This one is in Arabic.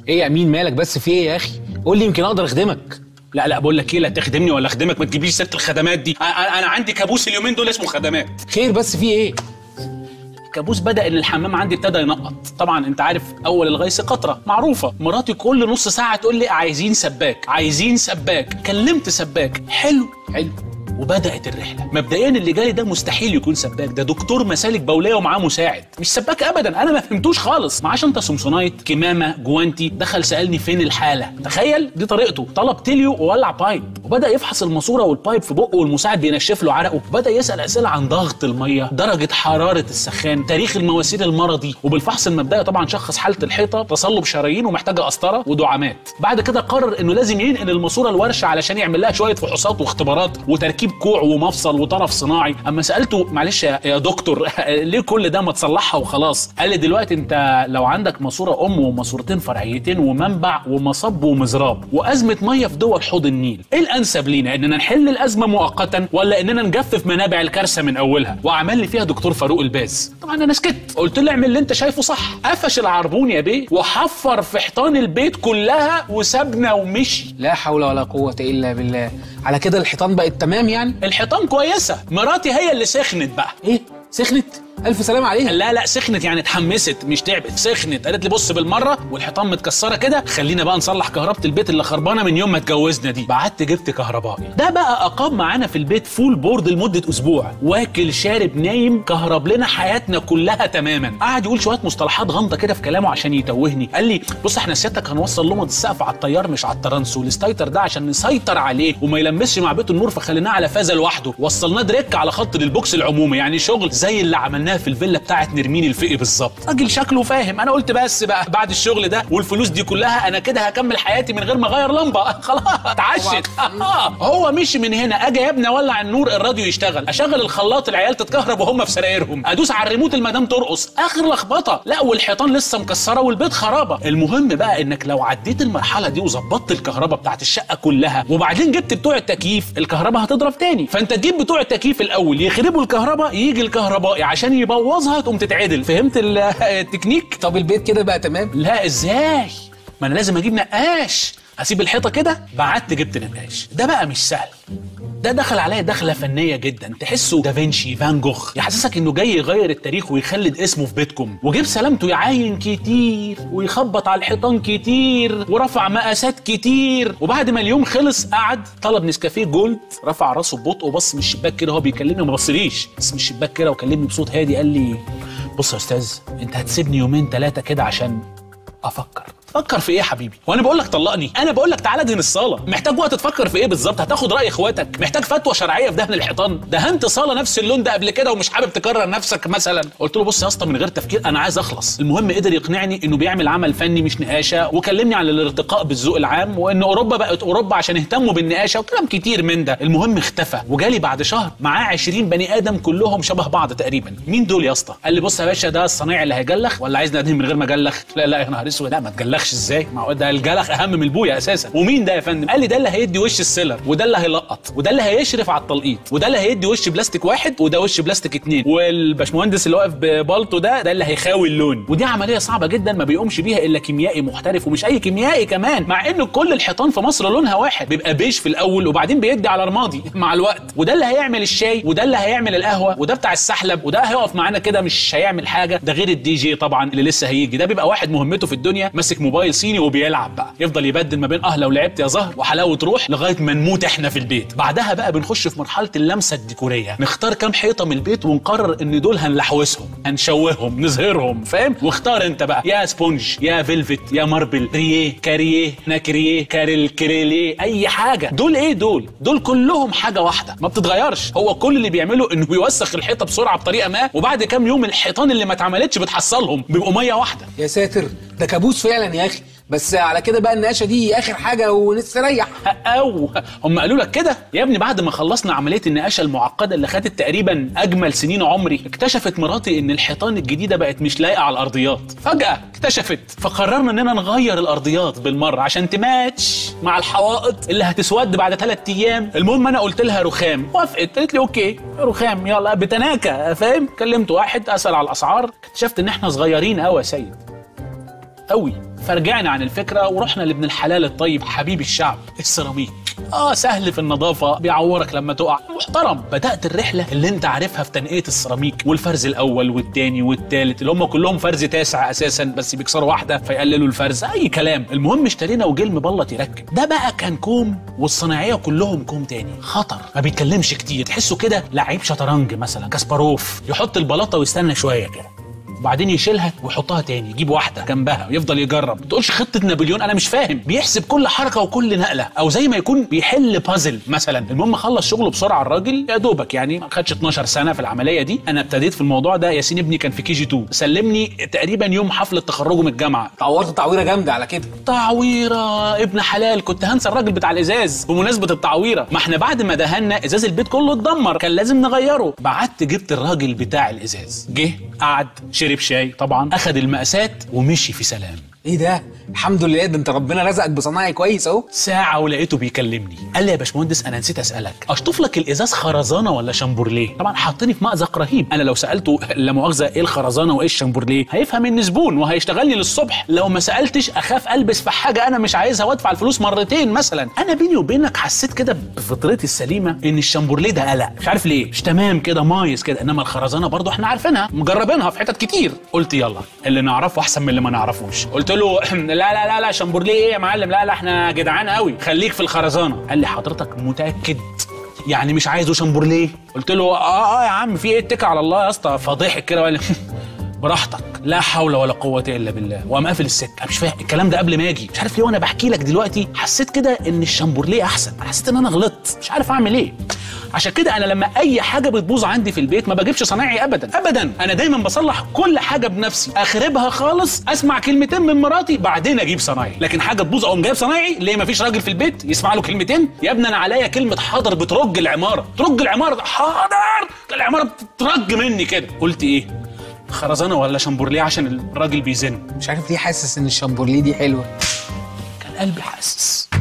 ايه يا امين مالك بس في ايه يا اخي؟ قول لي يمكن اقدر اخدمك. لا بقول لك ايه، لا تخدمني ولا اخدمك، ما تجيبليش سيره الخدمات دي. انا عندي كابوس اليومين دول اسمه خدمات. خير بس في ايه؟ الكابوس بدأ ان الحمام عندي ابتدى ينقط. طبعا انت عارف اول الغيث قطره معروفه. مراتي كل نص ساعه تقول لي عايزين سباك عايزين سباك. كلمت سباك حلو وبدأت الرحلة. مبدئيا اللي جالي ده مستحيل يكون سباك، ده دكتور مسالك بولية ومعاه مساعد، مش سباك ابدا. انا ما فهمتوش خالص. معاه شنطة سمسونايت، كمامة، جوانتي. دخل سألني فين الحالة. تخيل دي طريقته. طلب تليو وولع بايب وبدأ يفحص الماسورة والبايب في بقه والمساعد بينشف له عرقه. وبدأ يسأل أسئلة عن ضغط المية، درجة حرارة السخان، تاريخ المواسير المرضي. وبالفحص المبدئي طبعا شخص حالة الحيطة تصلب شرايين ومحتاجة قسطرة ودعامات. بعد كده قرر انه لازم ينقل الماسورة الورشة علشان يعمل لها شوية فحوصات واختبارات وتركيب كوع ومفصل وطرف صناعي. اما سالته معلش يا دكتور ليه كل ده ما تصلحها وخلاص؟ قال لي دلوقتي انت لو عندك ماسوره ام وماسورتين فرعيتين ومنبع ومصب ومزراب وازمه ميه في دول حوض النيل، ايه الانسب لينا؟ اننا نحل الازمه مؤقتا ولا اننا نجفف منابع الكارثه من اولها؟ وعمل لي فيها دكتور فاروق الباز. طبعا انا سكت، قلت له اعمل اللي انت شايفه صح. قفش العربون يا بيه وحفر في حيطان البيت كلها وسابنا ومشي. لا حول ولا قوه الا بالله. على كده الحيطان بقت تمام يعني؟ الحيطان كويسه، مراتي هي اللي سخنت بقى. ايه سخنت؟ الف سلام عليها. لا سخنت يعني اتحمست مش تعبت، سخنت. قالت لي بص بالمره والحيطان متكسره كده، خلينا بقى نصلح كهرباء البيت اللي خربانه من يوم ما اتجوزنا دي. بعت جبت كهربائي. ده بقى اقام معانا في البيت فول بورد لمده اسبوع، واكل شارب نايم، كهرب لنا حياتنا كلها تماما. قعد يقول شويه مصطلحات غامضه كده في كلامه عشان يتوهني. قال لي بص احنا سيادتك هنوصل لمض السقف على الطيار مش على الترانسو، الستايتر ده عشان نسيطر عليه وما يلمسش مع بيت النور فخليناه على فازه لوحده، وصلناه دريك على خط للبوكس العمومي، يعني شغل زي اللي عملناه في الفيلا بتاعت نرمين الفقي بالظبط. راجل شكله فاهم. انا قلت بس بقى بعد الشغل ده والفلوس دي كلها انا كده هكمل حياتي من غير ما اغير لمبه. خلاص اتعشت. هو مشي من هنا. اجي يا ابني اولع النور الراديو يشتغل، اشغل الخلاط العيال تتكهرب وهم في سرايرهم، ادوس على الريموت المدام ترقص، اخر لخبطه. لا والحيطان لسه مكسره والبيت خرابه. المهم بقى انك لو عديت المرحله دي وظبطت الكهرباء بتاعت الشقه كلها وبعدين جبت بتوع التكييف، الكهرباء هتضرب تاني. فانت تجيب بتوع التكييف الاول يخربوا الكهرباء، يجي الكهربائي عشان يبوظها تقوم تتعدل. فهمت التكنيك؟ طب البيت كده بقى تمام؟ لا ازاي؟ ما انا لازم اجيب نقاش. هسيب الحيطه كده؟ بعت جبت نقاش. ده بقى مش سهل. ده دخل عليا دخله فنيه جدا، تحسه دافنشي فان جوخ، يحسسك انه جاي يغير التاريخ ويخلد اسمه في بيتكم. وجيب سلامته يعاين كتير ويخبط على الحيطان كتير ورفع مقاسات كتير. وبعد ما اليوم خلص قعد طلب نسكافيه جولد، رفع راسه ببطء وبص من الشباك كده وهو بيكلمني، ما بصليش بس من الشباك كده وكلمني بصوت هادي. قال لي بص يا استاذ انت هتسيبني يومين ثلاثه كده عشان افكر. فكر في ايه يا حبيبي؟ وانا بقول لك طلقني؟ انا بقول لك تعالى ادهن الصاله. محتاج وقت تفكر في ايه بالظبط؟ هتاخد راي اخواتك؟ محتاج فتوى شرعيه في دهن الحيطان؟ دهنت صاله نفس اللون ده قبل كده ومش حابب تكرر نفسك مثلا؟ قلت له بص يا اسطى من غير تفكير انا عايز اخلص. المهم قدر يقنعني انه بيعمل عمل فني مش نقاشه، وكلمني عن الارتقاء بالذوق العام وان اوروبا بقت اوروبا عشان اهتموا بالنقاشه وكلام كتير من ده. المهم اختفى وجالي بعد شهر معاه 20 بني ادم كلهم شبه بعض تقريبا. مين دول يا اسطى؟ قال لي بص يا باشا ده الصنايعي اللي هيجلخ ولا عايزني ادهن من غير ما اجلخ؟ لا يا نهار اسود، لا ما تجلخش ازاي؟ ما هو ده الجلخ اهم من البويه اساسا. ومين ده يا فندم؟ قال لي ده اللي هيدي وش السيلر وده اللي هيلقط وده اللي هيشرف على التلقيط وده اللي هيدي وش بلاستيك واحد وده وش بلاستيك اتنين، والباشمهندس اللي واقف ببالطو ده اللي هيخاوي اللون. ودي عمليه صعبه جدا ما بيقومش بيها الا كيميائي محترف، ومش اي كيميائي كمان، مع انه كل الحيطان في مصر لونها واحد، بيبقى بيج في الاول وبعدين بيدي على رمادي مع الوقت. وده اللي هيعمل الشاي وده اللي هيعمل القهوه وده بتاع السحلب وده هيقف معانا كده مش هيعمل حاجه. ده غير الدي جي طبعا اللي لسه هيجي. ده بيبقى واحد مهمته في الدنيا ماسك موبايل صيني وبيلعب بقى، يفضل يبدل ما بين لو لعبت يا زهر وحلاوه روح لغايه ما نموت احنا في البيت. بعدها بقى بنخش في مرحله اللمسه الديكوريه، نختار كام حيطه من البيت ونقرر ان دول هنلحوسهم هنشوههم نظهرهم، فاهم؟ واختار انت بقى يا سبونج يا فيلفت يا ماربل رييه كاريه ناكريه كارل كريليه اي حاجه. دول ايه؟ دول كلهم حاجه واحده ما بتتغيرش. هو كل اللي بيعمله انه بيوسخ الحيطه بسرعه بطريقه ما، وبعد كام يوم الحيطان اللي ما اتعملتش بتحصلهم بيبقوا ميه واحده. يا ساتر ده كابوس فعلا يا اخي. بس على كده بقى النقاشه دي اخر حاجه ونستريح. او هم قالوا لك كده يا ابني؟ بعد ما خلصنا عمليه النقاشه المعقده اللي خدت تقريبا اجمل سنين عمري، اكتشفت مراتي ان الحيطان الجديده بقت مش لايقه على الارضيات. فجاه اكتشفت، فقررنا اننا نغير الارضيات بالمره عشان تماتش مع الحوائط اللي هتسود بعد 3 ايام. المهم انا قلت لها رخام، وافقت. قالت لي اوكي رخام يلا بتناكه، فاهم؟ كلمت واحد اسال على الاسعار، اكتشفت ان احنا صغيرين قوي يا سيد. قوي. فرجعنا عن الفكره ورحنا لابن الحلال الطيب حبيب الشعب، السيراميك. سهل في النظافه، بيعورك لما تقع، محترم. بدات الرحله اللي انت عارفها في تنقيه السيراميك، والفرز الاول والثاني والثالث اللي هم كلهم فرز تاسع اساسا، بس بيكسروا واحده فيقللوا الفرز، اي كلام. المهم اشترينا وجيل مبلط يركب. ده بقى كان كوم، والصناعيه كلهم كوم تاني خطر، ما بيتكلمش كتير، تحسه كده لعيب شطرنج مثلا، كاسباروف، يحط البلاطه ويستنى شويه كده وبعدين يشيلها ويحطها تاني، يجيب واحده جنبها ويفضل يجرب. ما تقولش خطه نابليون، انا مش فاهم. بيحسب كل حركه وكل نقله، او زي ما يكون بيحل بازل مثلا. المهم خلص شغله بسرعه الراجل، يا دوبك يعني ما خدش 12 سنه في العمليه دي. انا ابتديت في الموضوع ده، ياسين ابني كان في KG2، سلمني تقريبا يوم حفله تخرجه من الجامعه. اتعورت تعويره جامده على كده. تعويره ابن حلال، كنت هنسى الراجل بتاع الازاز بمناسبه التعويره. ما احنا بعد ما دهنا ازاز البيت كله اتدمر، كان لازم نغيره. بعت جبت الراجل بتاع الازاز، جه قعد شرب شاي طبعا، اخد المقاسات ومشي في سلام. ايه ده؟ الحمد لله، ده انت ربنا رزقك بصنايعي كويس اهو. ساعه ولقيته بيكلمني، قال لي يا باشمهندس انا نسيت اسالك، اشطف لك الازاز خرزانه ولا شامبورليه؟ طبعا حاطني في مأزق رهيب. انا لو سالته لا مؤاخذه ايه الخرزانه وايه الشامبورليه هيفهم اني زبون وهيشتغل لي للصبح. لو ما سالتش اخاف البس في حاجه انا مش عايزها وادفع الفلوس مرتين مثلا. انا بيني وبينك حسيت كده بفطرتي السليمه ان الشامبورليه ده قلق، مش عارف ليه، مش تمام كده، مايس كده. انما الخرزانه برضو احنا عارفينها، مجربينها في حتت كتير. قلت يلا اللي نعرفه احسن من اللي ما نعرفوش. قلت له لا لا لا لا شامبورليه ايه يا معلم، لا لا احنا جدعان قوي، خليك في الخرزانه. قال لي حضرتك متاكد يعني مش عايزه شامبورليه؟ قلت له يا عم في ايه، اتكل على الله يا اسطى. فضحك كده وقال لي براحتك، لا حول ولا قوه الا بالله، وقام قافل السكه. مش فاهم الكلام ده قبل ما اجي، مش عارف ليه. وانا بحكي لك دلوقتي حسيت كده ان الشامبورليه احسن، حسيت ان انا غلطت، مش عارف اعمل ايه. عشان كده انا لما اي حاجه بتبوظ عندي في البيت ما بجيبش صنايعي ابدا ابدا. انا دايما بصلح كل حاجه بنفسي، اخربها خالص، اسمع كلمتين من مراتي بعدين اجيب صنايعي. لكن حاجه تبوظ اقوم جايب صنايعي ليه؟ ما فيش راجل في البيت يسمع له كلمتين؟ يا ابني انا عليا كلمه حاضر بترج العماره، ترج العماره، حاضر العماره بترج مني كده. قلت ايه، خرزانه ولا شامبورليه عشان الراجل بيزن؟ مش عارف ليه حاسس ان الشامبورليه دي حلوه. كان قلبي حاسس.